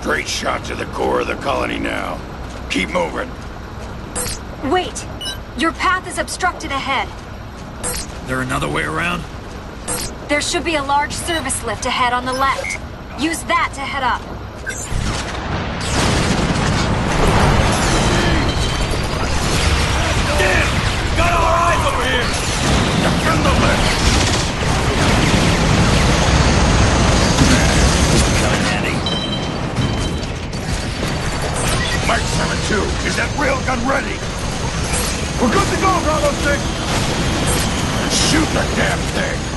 Straight shot to the core of the colony now. Keep moving. Wait! Your path is obstructed ahead. There another way around? There should be a large service lift ahead on the left. Use that to head up. Damn! Got our eyes over here! Defend the lift! Coming handy. Mike 7-2, is that railgun ready? We're good to go, Bravo 6! Shoot the damn thing!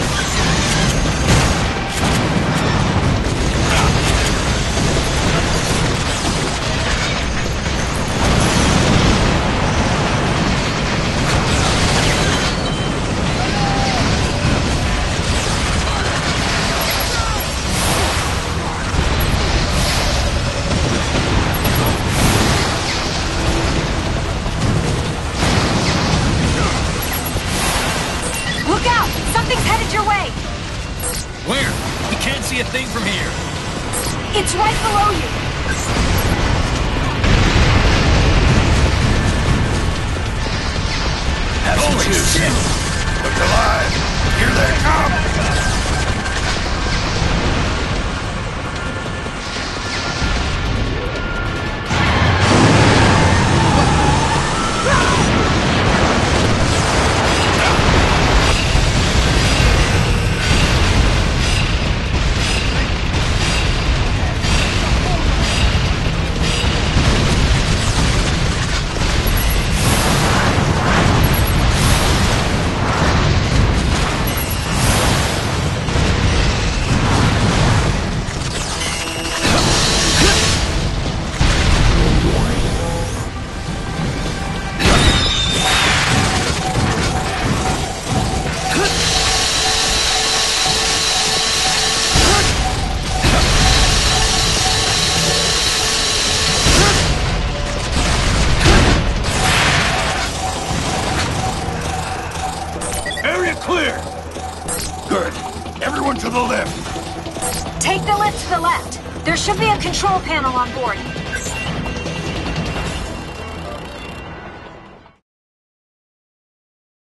Where? We can't see a thing from here. It's right below you. Holy shit! Look alive! Here they come! Clear! Good. Everyone to the lift! Take the lift to the left. There should be a control panel on board.